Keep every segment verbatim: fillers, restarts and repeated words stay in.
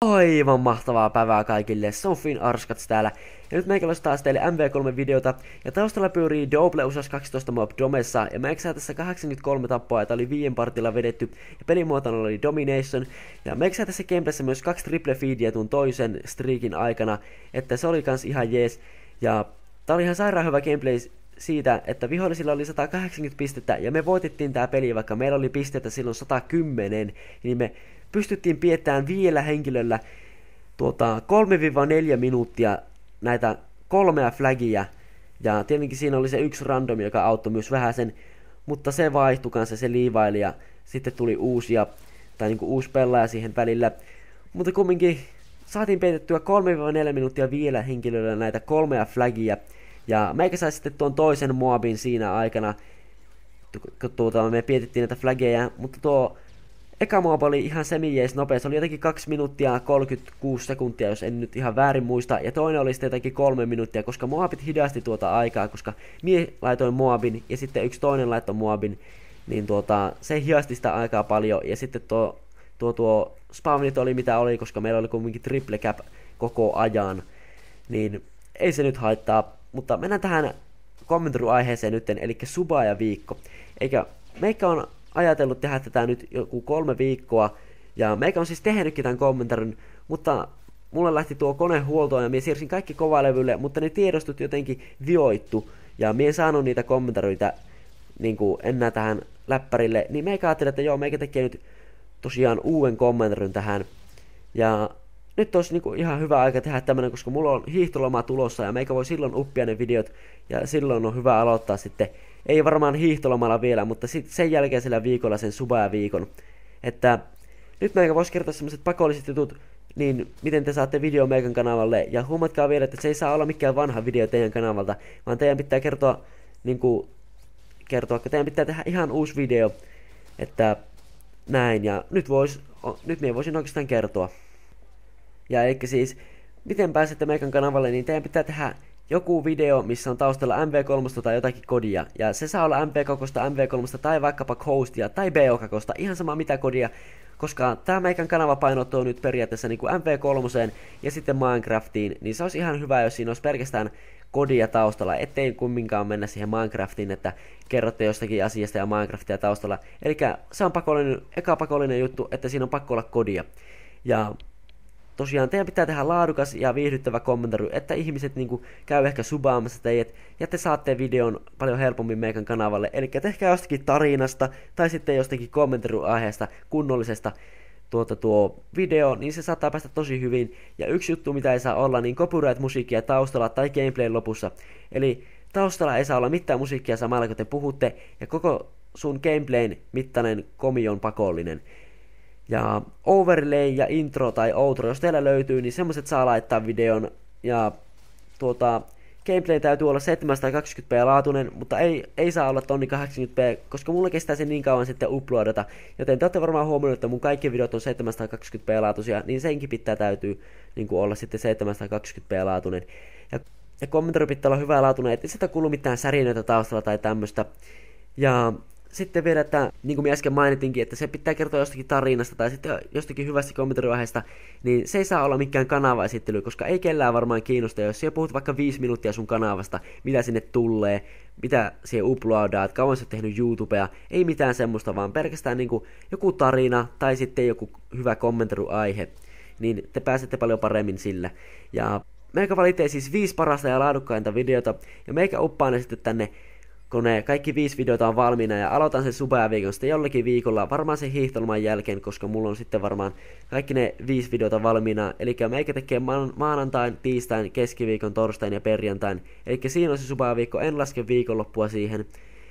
Aivan mahtavaa päivää kaikille, Sofin Arskats täällä. Ja nyt meikä taas teille M V kolme videota, ja taustalla pyörii Double Usas kaksitoista Mob Domessa, ja meikä saa tässä kahdeksankymmentäkolme tappoa, ja tää oli viien partilla vedetty, ja pelimuotona oli Domination, ja meikä saa tässä gameplayssä myös kaksi triple feedia tuon toisen streakin aikana, että se oli kans ihan jees, ja tää oli ihan sairaan hyvä gameplay siitä, että vihollisilla oli sata kahdeksankymmentä pistettä, ja me voitettiin tää peli, vaikka meillä oli pisteitä silloin sata kymmenen, niin me pystyttiin piettämään viidellä henkilöllä tuota kolme neljä minuuttia näitä kolmea flagia, ja tietenkin siinä oli se yksi random, joka auttoi myös vähän sen, mutta se vaihtui kanssa, se liivaili, ja sitten tuli uusia, tai niinku uusi pelaaja siihen välillä, mutta kumminkin saatiin peitettyä kolme neljä minuuttia viidellä henkilöllä näitä kolmea flagia, ja meikä sai sitten tuon toisen moabin siinä aikana, kun tuota, me pietettiin näitä flageja, mutta tuo eka moab oli ihan semi-jees nopea, se oli jotenkin kaksi minuuttia kolmekymmentäkuusi sekuntia, jos en nyt ihan väärin muista, ja toinen oli sitten jotenkin kolme minuuttia, koska moabit hidasti tuota aikaa, koska mie laitoin moabin, ja sitten yksi toinen laittoi moabin, niin tuota, se hidasti sitä aikaa paljon, ja sitten tuo, tuo, tuo spawnit oli mitä oli, koska meillä oli kuitenkin triple cap koko ajan, niin ei se nyt haittaa, mutta mennään tähän kommentoru-aiheeseen nytten, eli subaajaviikko, eikä meikä on ajatellut tehdä tätä nyt joku kolme viikkoa, ja meikä on siis tehnytkin tämän kommentaryn, mutta mulle lähti tuo kone huoltoon, ja mie siirsin kaikki kovalevylle, mutta ne tiedostut jotenkin vioittu, ja mie en saanut niitä kommentaryitä niin kuin enää tähän läppärille, niin meikä ajattelin, että joo, meikä tekee nyt tosiaan uuden kommentaryn tähän, ja nyt olisi niinku ihan hyvä aika tehdä tämmönen, koska mulla on hiihtoloma tulossa, ja meikä voi silloin uppia ne videot, ja silloin on hyvä aloittaa sitten, ei varmaan hiihtolomalla vielä, mutta sitten sen jälkeen sillä viikolla sen subaajaviikon. Että nyt meikä voisi kertoa semmoset pakolliset jutut, niin miten te saatte video meikän kanavalle, ja huomatkaa vielä, että se ei saa olla mikään vanha video teidän kanavalta, vaan teidän pitää kertoa, niinku, kertoa, että teidän pitää tehdä ihan uusi video, että näin, ja nyt vois, nyt minä voisin oikeastaan kertoa. Ja eli siis, miten pääsette meikän kanavalle, niin teidän pitää tehdä joku video, missä on taustalla M V kolme tai jotakin kodia. Ja se saa olla M V kaksi, M V kolme tai vaikkapa Ghostia tai B O kaksi, ihan sama mitä kodia. Koska tämä meikän kanava painottuu nyt periaatteessa niin kuin M V kolme ja sitten Minecraftiin, niin se olisi ihan hyvä, jos siinä olisi pelkästään kodia taustalla, ettei kumminkaan mennä siihen Minecraftiin, että kerrotte jostakin asiasta ja Minecraftia taustalla. Eli se on pakollinen, eka pakollinen juttu, että siinä on pakko olla kodia. Ja tosiaan teidän pitää tehdä laadukas ja viihdyttävä kommentari, että ihmiset niinku käy ehkä subaamassa teidät, ja te saatte videon paljon helpommin meikän kanavalle. Eli tehkää jostakin tarinasta, tai sitten jostakin kommentariaiheesta, kunnollisesta tuota tuo video, niin se saattaa päästä tosi hyvin. Ja yksi juttu mitä ei saa olla, niin copyright-musiikkia taustalla tai gameplayn lopussa. Eli taustalla ei saa olla mitään musiikkia samalla kun te puhutte, ja koko sun gameplayn mittainen komi on pakollinen. Ja overlay ja intro tai outro, jos teillä löytyy, niin semmoset saa laittaa videon. Ja tuota, gameplay täytyy olla seitsemänsataakaksikymmentä p laatuinen, mutta ei, ei saa olla tonni kahdeksankymmentä p, koska mulla kestää se niin kauan sitten uploadata. Joten te olette varmaan huomioon, että mun kaikki videot on seitsemänsataakaksikymmentä p laatuisia, niin senkin pitää täytyy niin kuin olla sitten seitsemänsataakaksikymmentä p laatuinen. Ja, ja kommentari pitää olla hyvää laatuinen, ettei sitä kuulu mitään särinöitä taustalla tai tämmöstä. Ja sitten vielä, että niin kuin minä äsken mainitinkin, että se pitää kertoa jostakin tarinasta tai sitten jostakin hyvästä kommentariaiheesta, niin se ei saa olla mikään kanavaesittely, koska ei kellään varmaan kiinnosta, jos siellä puhut vaikka viisi minuuttia sun kanavasta, mitä sinne tulee, mitä siihen uploadaat, kauan sä oot tehnyt YouTubea, ei mitään semmoista, vaan pelkästään niin kuin joku tarina tai sitten joku hyvä kommentariaihe, niin te pääsette paljon paremmin sillä. Ja meikä valitsee siis viisi parasta ja laadukkainta videota, ja meikä uppaan ne sitten tänne, kun ne kaikki viisi videota on valmiina, ja aloitan sen subaajaviikon sitten jollakin viikolla, varmaan sen hiihtoloman jälkeen, koska mulla on sitten varmaan kaikki ne viisi videota valmiina, eli meikä tekee maan, maanantain, tiistain, keskiviikon, torstain ja perjantain, eli siinä on se subaajaviikko, en laske viikonloppua siihen.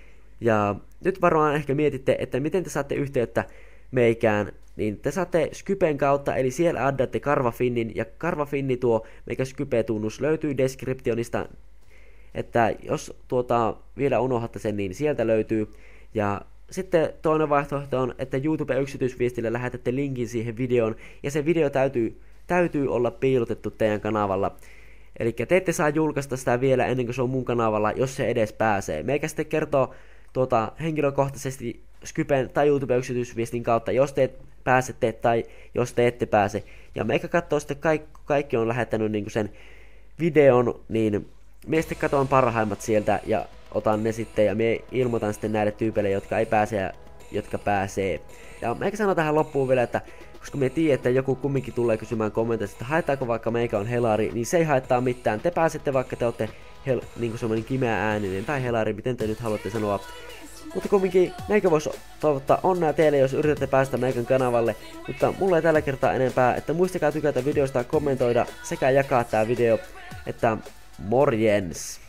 Ja nyt varmaan ehkä mietitte, että miten te saatte yhteyttä meikään, niin te saatte Skypen kautta, eli siellä addatte Karvafinnin, ja Karvafinni tuo meikä Skype-tunnus löytyy descriptionista, että jos tuota vielä unohdatte sen, niin sieltä löytyy. Ja sitten toinen vaihtoehto on, että YouTube-yksityisviestille lähetätte linkin siihen videoon, ja se video täytyy, täytyy olla piilotettu teidän kanavalla. Eli te ette saa julkaista sitä vielä ennen kuin se on mun kanavalla, jos se edes pääsee. Meikä sitten kertoo tuota, henkilökohtaisesti Skypen tai YouTube-yksityisviestin kautta, jos te pääsette tai jos te ette pääse. Ja meikä katsoo sitten, kaikki, kaikki on lähettänyt niinku sen videon, niin mie sitten katoan parhaimmat sieltä ja otan ne sitten ja mie ilmoitan sitten näille tyypeille, jotka ei pääse ja jotka pääsee. Ja meikä sanon tähän loppuun vielä, että koska me tiedän, että joku kumminkin tulee kysymään kommenteissa, että haetaanko vaikka meikä on helari, niin se ei haittaa mitään. Te pääsette vaikka te olette hel niinku semmonen kimeä ääninen tai helari, miten te nyt haluatte sanoa. Mutta kumminkin meikä voisi toivottaa onnea teille, jos yritätte päästä meikän kanavalle. Mutta mulla ei tällä kertaa enempää, että muistakaa tykätä videosta, kommentoida sekä jakaa tää video, että morjens!